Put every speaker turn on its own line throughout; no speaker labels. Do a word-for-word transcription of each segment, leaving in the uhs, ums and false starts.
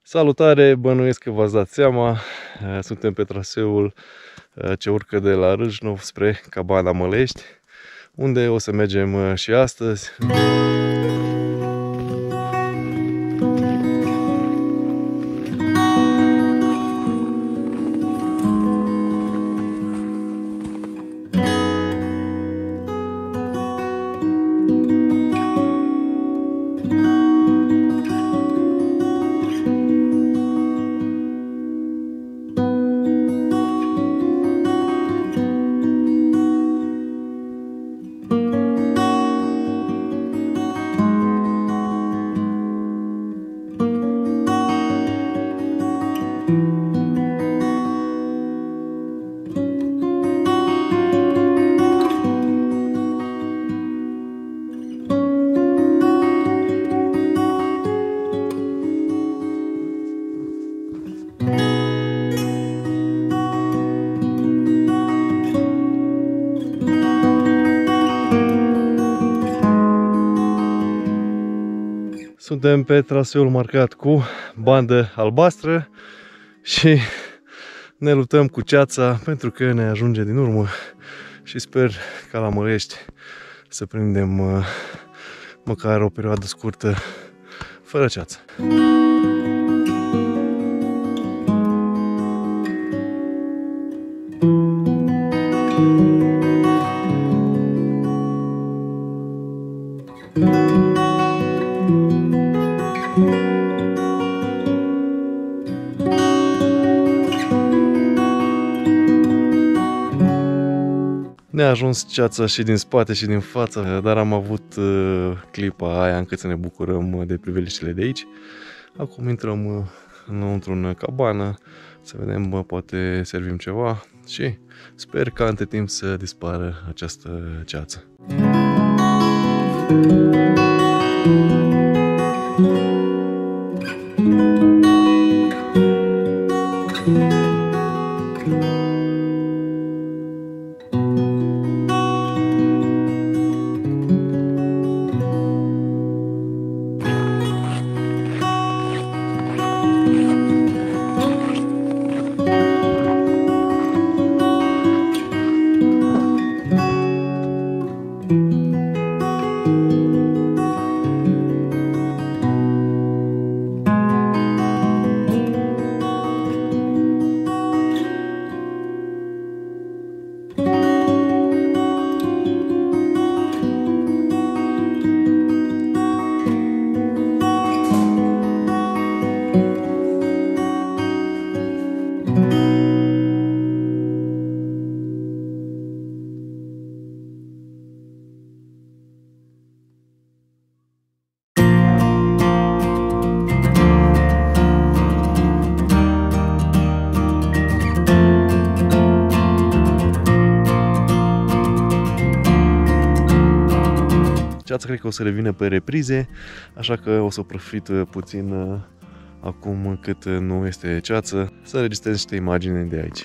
Salutare, bănuiesc că v-ați dat seama, suntem pe traseul ce urcă de la Râșnov spre Cabana Mălești, unde o să mergem și astăzi. Suntem pe traseul marcat cu bandă albastră și ne luptăm cu ceața pentru că ne ajunge din urmă și sper ca la Mălești să prindem măcar o perioadă scurtă fără ceață. Ne-a ajuns ceața și din spate și din față, dar am avut uh, clipa aia încât să ne bucurăm de priveliștile de aici. Acum intrăm uh, înăuntru în cabană, să vedem, bă, poate servim ceva și sper ca între timp să dispară această ceață. Ceața cred că o să revină pe reprize, așa că o să profit puțin acum cât nu este ceață să înregistrez niște imagini de aici.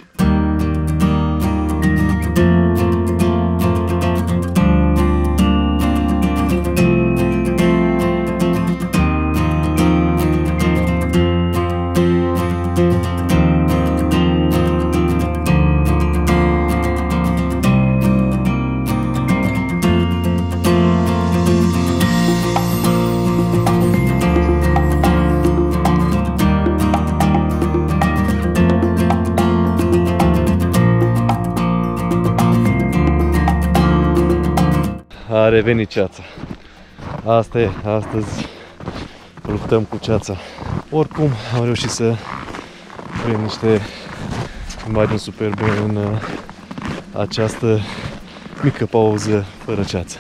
A revenit ceața. Asta e, astăzi luptăm cu ceața. Oricum am reușit să prind niște imagini superbe în această mică pauză fără ceață.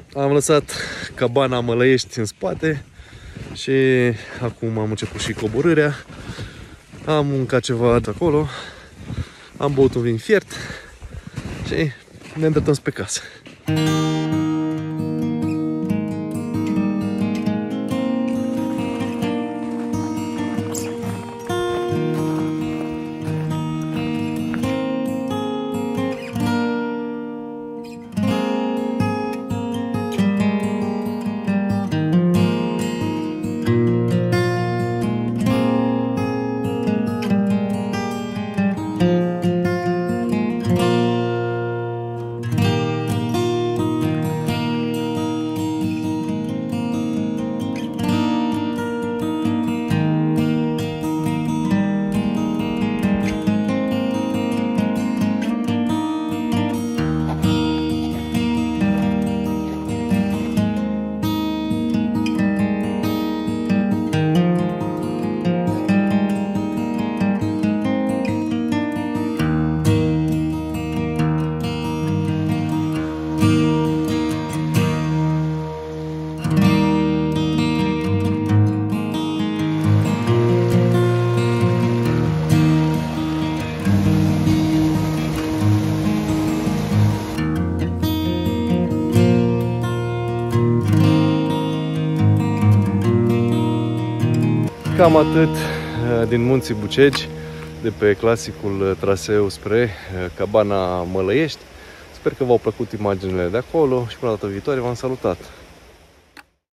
Am lăsat cabana Mălăiești în spate și acum am început și coborârea. Am mâncat ceva acolo, am băut un vin fiert și ne îndreptăm spre casă. Cam atât din Munții Bucegi, de pe clasicul traseu spre cabana Mălăiești. Sper că v-au plăcut imaginile de acolo și până data viitoare v-am salutat!